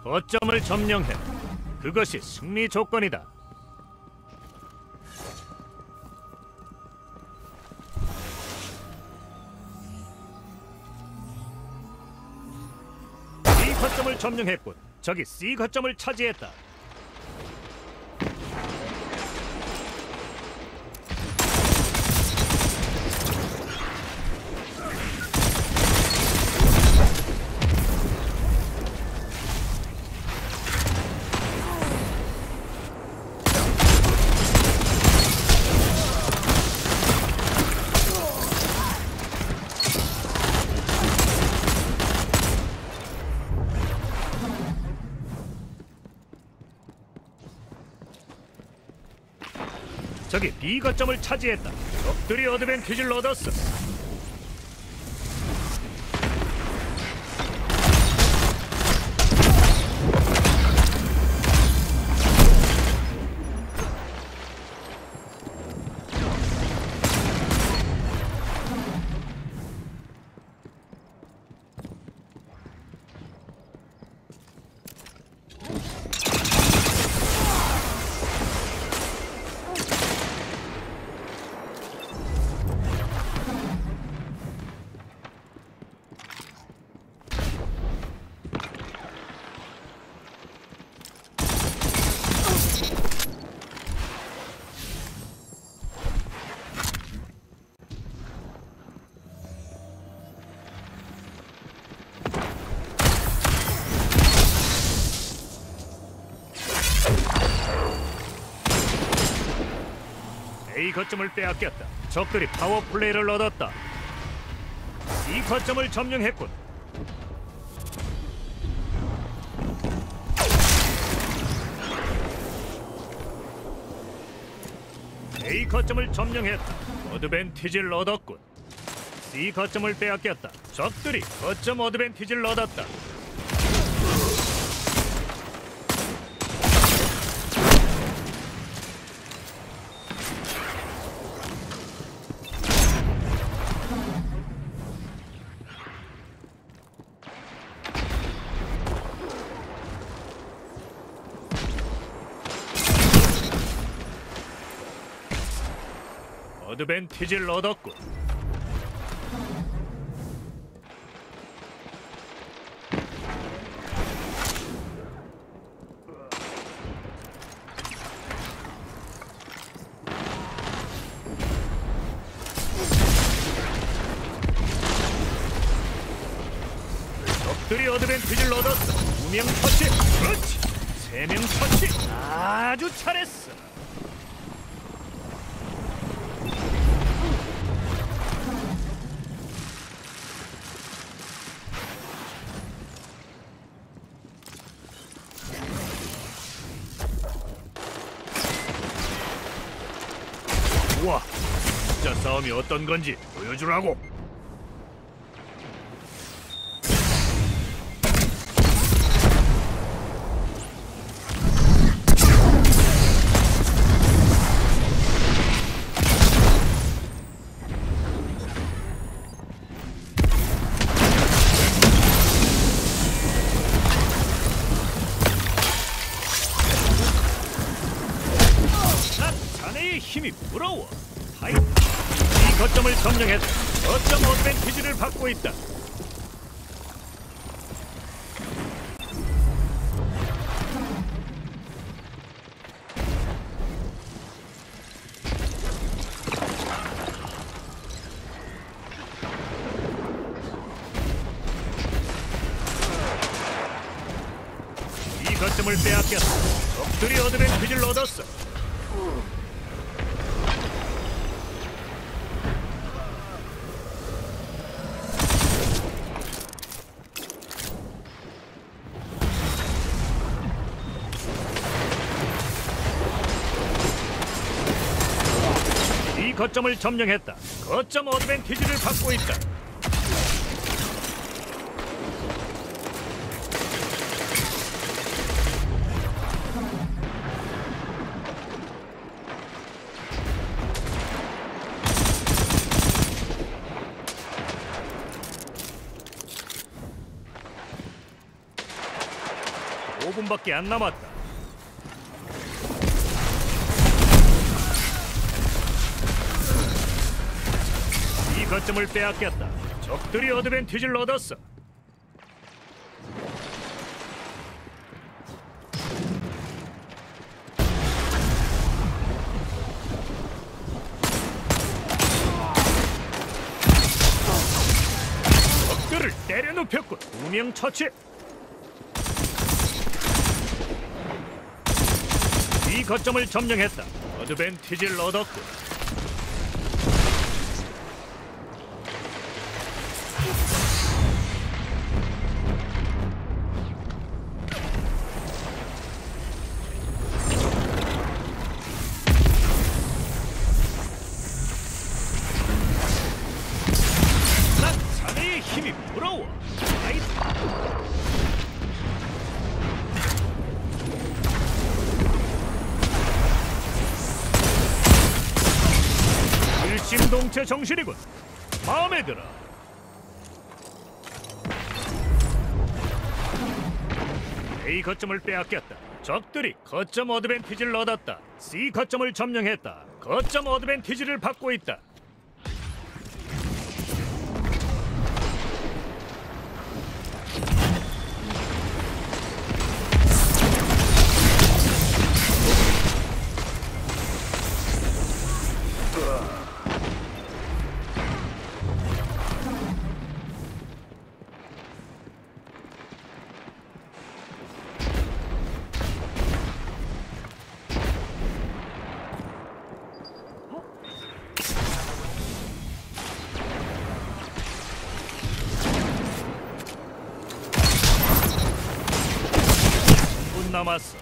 거점을 점령해. 그것이 승리 조건이다. B 거점을 점령했군. 적이 C 거점을 차지했다. 적이 B 거점을 차지했다. 적들이 어드밴티지를 얻었어. A 거점을 빼앗겼다. 적들이 파워 플레이를 얻었다. C 거점을 점령했군. A 거점을 점령했다. 어드밴티지를 얻었군. C 거점을 빼앗겼다. 적들이 거점 어드밴티지를 얻었다. 어드밴티지를 얻었군. 적들이 어드밴티지를 얻었어. 2명 처치. 그렇지. 3명 처치. 아주 잘했어. 우와, 진짜 싸움이 어떤 건지 보여주라고. 자네의 힘이 부러워. 하이, 이 거점을 점령했다. 거점 어드밴티지를 받고 있다. 이 거점을 빼앗겼다. 적들이 어드밴티지를 얻었어. 이 거점을 점령했다. 거점 어드밴티지를 받고 있다. 5분밖에 안 남았다. 이 거점을 빼앗겼다. 적들이 어드밴티지를 얻었어. 적들을 때려눕혔군. 2명 처치. 이 거점을 점령했다. 어드밴티지를 얻었군. 난 자네의 힘이 부러워. 일심동체 정신이군. 마음에 들어. A 거점을 빼앗겼다. 적들이 거점 어드밴티지를 얻었다. C 거점을 점령했다. 거점 어드밴티지를 받고 있다. 남았어.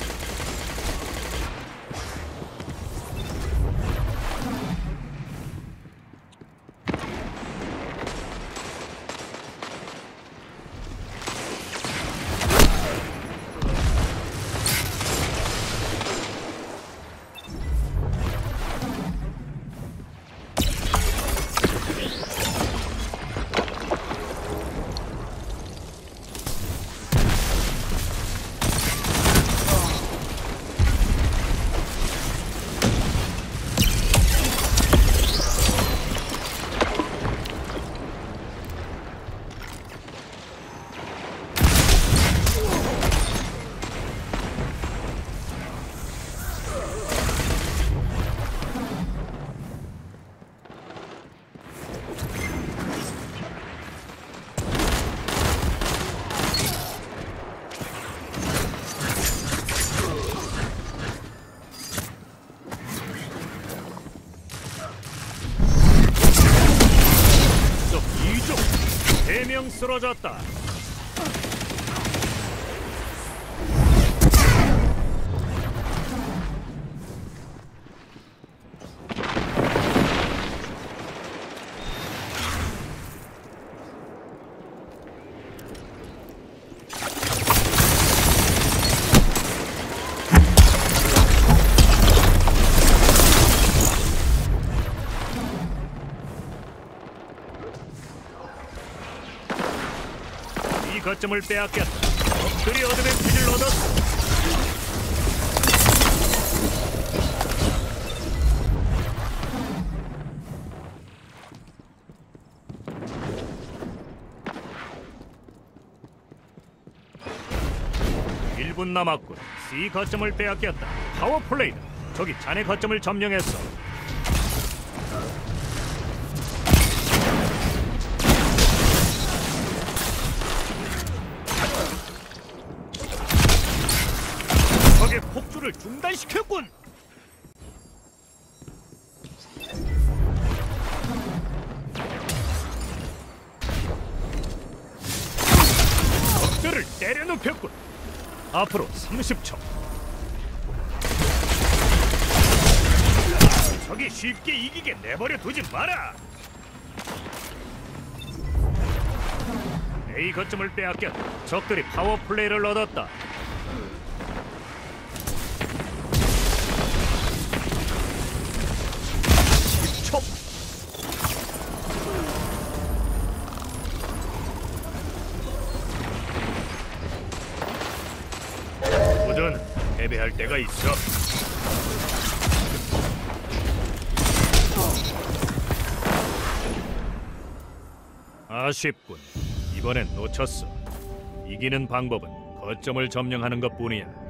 쓰러졌다. 거점을 빼앗겼다. 적들이 어드밴티지를 얻었어. (1분) 남았군. C 거점을 빼앗겼다. 파워플레이다. 저기 자네 거점을 점령했어. 폭주를 중단시켰군. 적들을 때려눕혔군. 앞으로 30초. 적이 쉽게 이기게 내버려 두지 마라. A 거점을 빼앗겼다. 적들이 파워플레이를 얻었다. 패배할 때가 있어. 아쉽군. 이번엔 놓쳤어. 이기는 방법은 거점을 점령하는 것뿐이야.